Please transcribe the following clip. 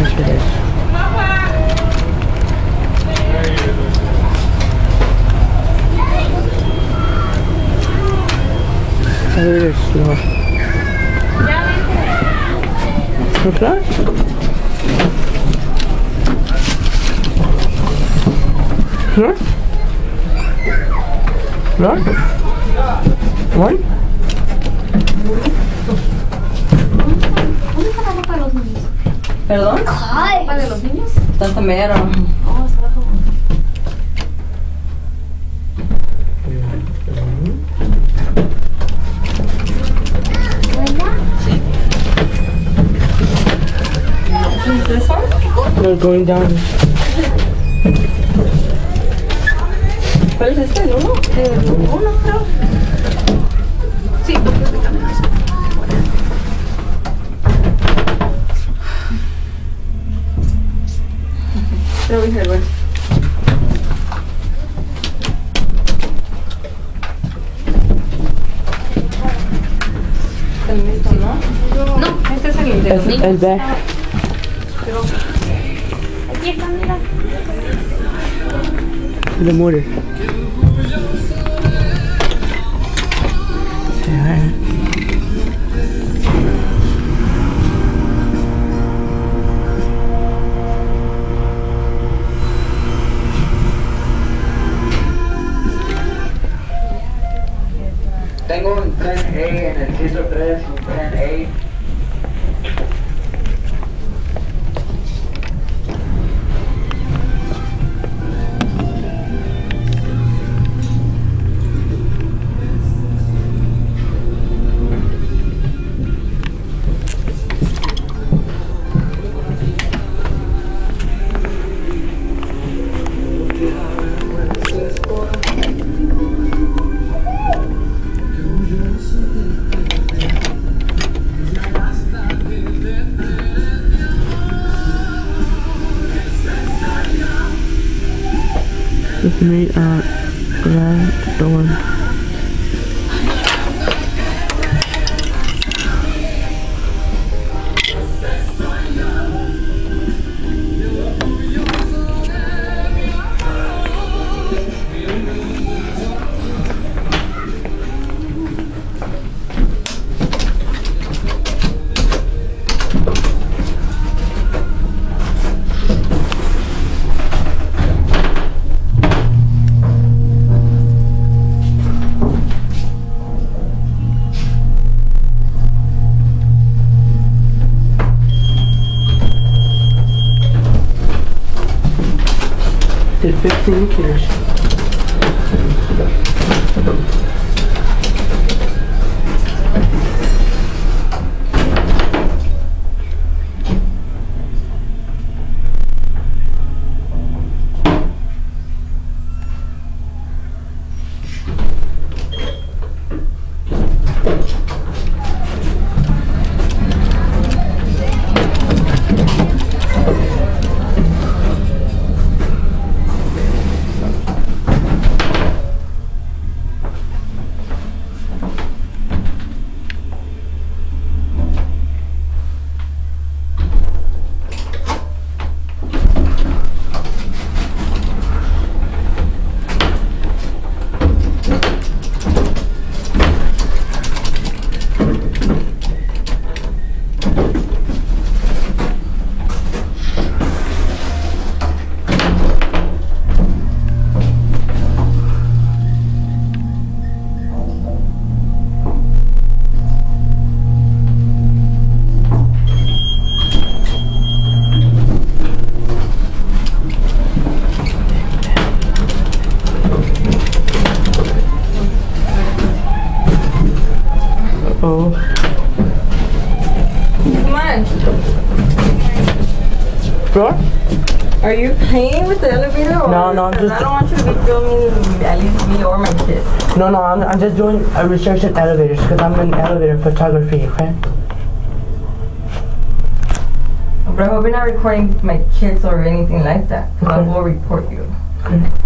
transfer this. Elevator slow. What's that? Huh? ¿No? ¿One? ¿Dónde está la ropa de los niños? ¿Perdón? ¿La ropa de los niños? Está mero. Oh, está abajo. Is this one? No, going down. ¿Cuál es este? ¿El uno? El uno, creo. Sí, porque me cambian eso. Creo que es el bueno. El mismo, ¿no? No, este es el de los niños. El back. Pero Aquí está, mira. The motor. Tengo un tren A en el piso 3, un tren A. It's made red door. Did 15 meters. Oh. come on. Floor? Are you playing with the elevator? Or No, I'm just. I don't want you to be filming at least me or my kids. No, I'm just doing a research in elevators because I'm in elevator photography, okay? But I hope you're not recording my kids or anything like that, because I Okay. will report you. Okay.